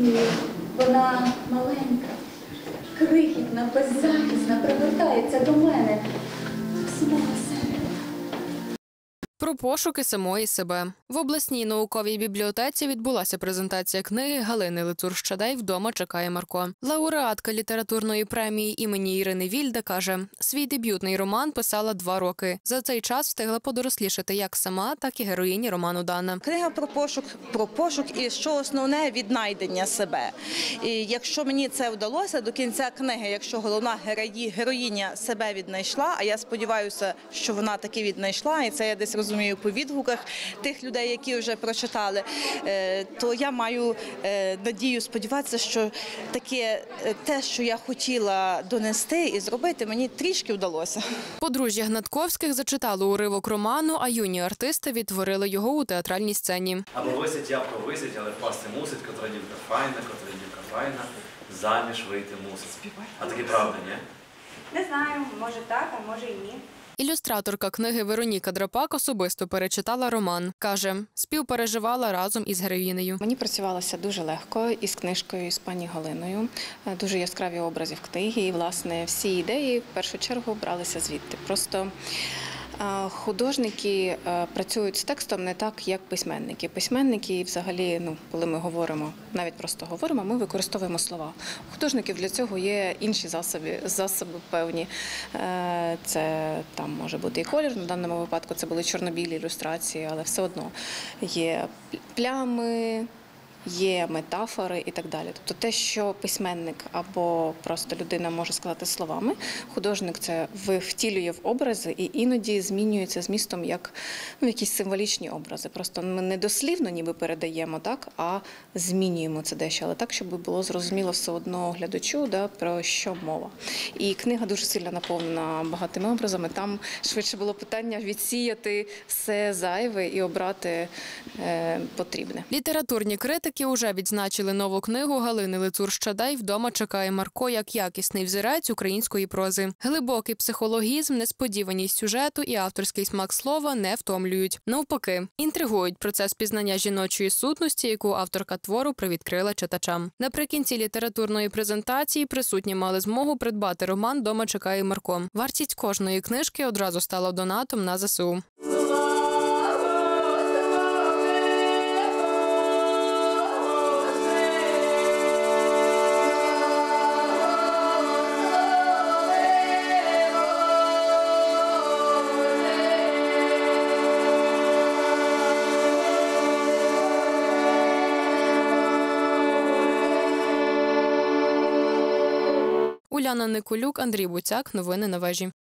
розумію. Вона маленька, крихітна, беззахисна, привертається до мене, самого себе. Про пошуки самої себе. В обласній науковій бібліотеці відбулася презентація книги Галини Лицур-Щадай «Вдома чекає Марко». Лауреатка літературної премії імені Ірини Вільде каже, свій дебютний роман писала 2 роки. За цей час встигла подорослішати як сама, так і героїні роману Дана. Книга про пошук і, що основне, віднайдення себе. І якщо мені це вдалося, до кінця книги, якщо головна героїня себе віднайшла, а я сподіваюся, що вона таки віднайшла, і це я десь розумію по відгуках тих людей, які вже прочитали, то я маю надію, сподіватися, що таке те, що я хотіла донести і зробити, мені трішки вдалося. Подружжя Гнатковських зачитало уривок роману, а юні артисти відтворили його у театральній сцені. Або висить я провисить, але впасти мусить, котра дівка файна, заміж вийти мусить. А таки правда, ні? Не знаю, може так, а може і ні. Ілюстраторка книги Вероніка Драпак особисто перечитала роман. Каже, співпереживала разом із героїнею. Мені працювалося дуже легко із книжкою, і з пані Галиною. Дуже яскраві образи в книгі. І, власне, всі ідеї в першу чергу бралися звідти. Просто художники працюють з текстом не так, як письменники. Письменники, взагалі, коли ми говоримо, навіть просто говоримо, ми використовуємо слова. У художників для цього є інші засоби певні. Це там може бути і колір, в даному випадку це були чорно-білі ілюстрації, але все одно є плями, є метафори і так далі. Тобто те, що письменник або просто людина може сказати словами, художник це втілює в образи і іноді змінюється змістом як якісь символічні образи. Просто ми не дослівно ніби передаємо, так, а змінюємо це дещо, але так, щоб було зрозуміло все одно глядачу, про що мова. І книга дуже сильно наповнена багатими образами. Там швидше було питання відсіяти все зайве і обрати потрібне. Літературні критики уже відзначили нову книгу Галини Лицур-Щадай «Вдома чекає Марко» як якісний взірець української прози. Глибокий психологізм, несподіваність сюжету і авторський смак слова не втомлюють. Навпаки, інтригують процес пізнання жіночої сутності, яку авторка твору привідкрила читачам. Наприкінці літературної презентації присутні мали змогу придбати роман «Вдома чекає Марко». Вартість кожної книжки одразу стала донатом на ЗСУ. Уляна Николюк, Андрій Буцяк. Новини на вежі.